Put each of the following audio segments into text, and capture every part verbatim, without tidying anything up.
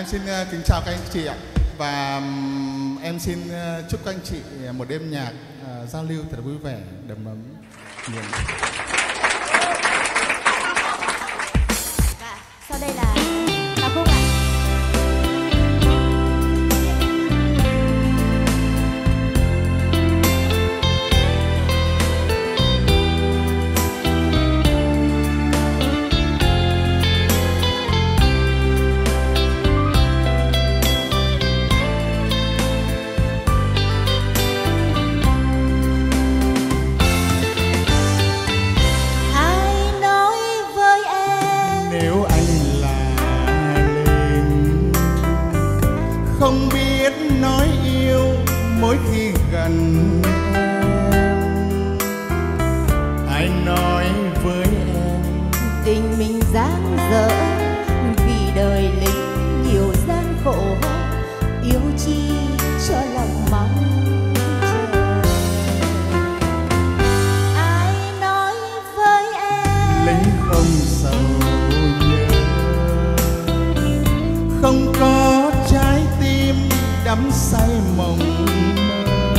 em xin uh, kính chào các anh chị ạ. Và um, em xin uh, chúc các anh chị một đêm nhạc uh, giao lưu thật vui vẻ, đầm ấm. Nhiều. Và sau đây là ca khúc ạ. Không biết nói yêu mỗi khi gần em, ai nói với em tình mình dang dở, vì đời lính nhiều gian khổ, yêu chi cho lòng mong chờ. Ai nói với em lính không sầu nhớ, không có trái tim đắm say mộng mơ.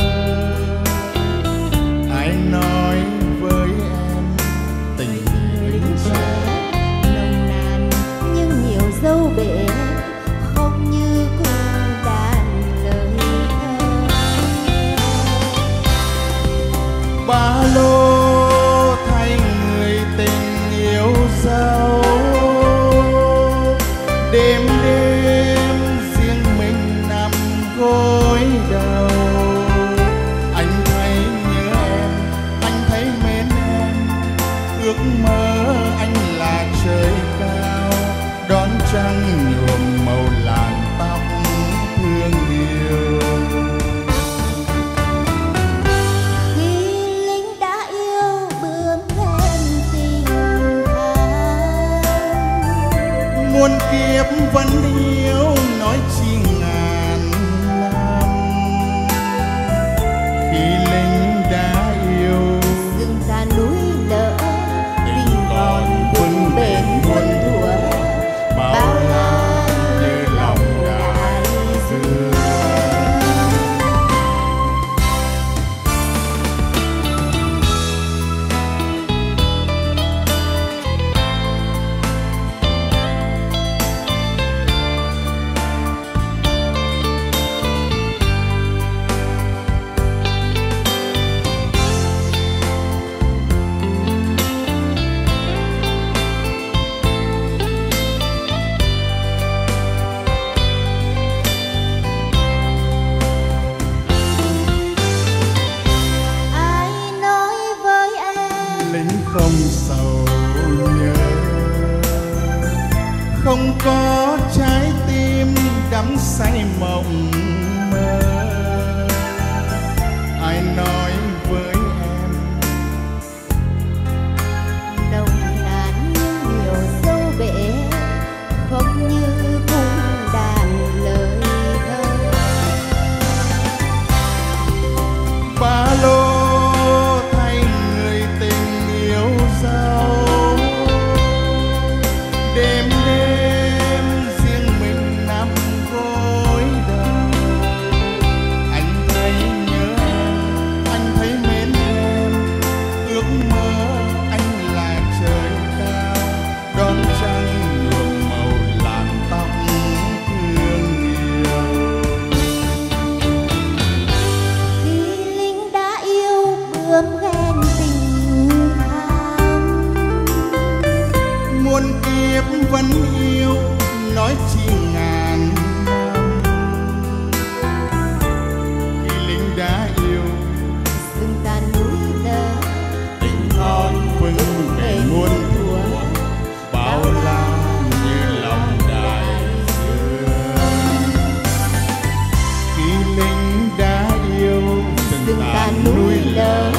Ai nói với em tình lính trẻ nồng nàn nhưng nhiều dâu bể, không như cung đàn lời thơ. Ba lô thay người tình yêu dấu, đêm đêm riêng mình nằm gối đầu. Anh thấy nhớ em, anh thấy mến em, ước mơ anh là trời cao, đón trăng nhuộm màu làn tóc thương yêu. Khi lính đã yêu bướm thêm tình tha, Muôn kiếp vẫn yêu nói chi ngàn năm. Khi lính đã yêu rừng già núi lỡ, tình còn vững bền muôn thuở, bao la như lòng đại dương. ai nói với em Lính không sầu nhớ, không có trái tim đắm say mộng mơ. Ai nói với em nồng nàn nhưng nhiều dâu bể, không như cung đàn lời thơ. ba lô thay người tình yêu dấu, đêm đêm riêng mình nằm gối đầu. Anh thấy nhớ em, anh thấy mến em, ước mơ anh là trời cao, đón trăng nhuộm màu làn tóc thương yêu. Khi lính đã yêu bướm ghen tình tham, Muôn kiếp vẫn yêu nói chi ngàn năm. Khi lính đã yêu rừng già núi lỡ, tình non vững bền muôn thuở, bao la như lòng đại dương. Khi lính đã yêu rừng già núi lỡ,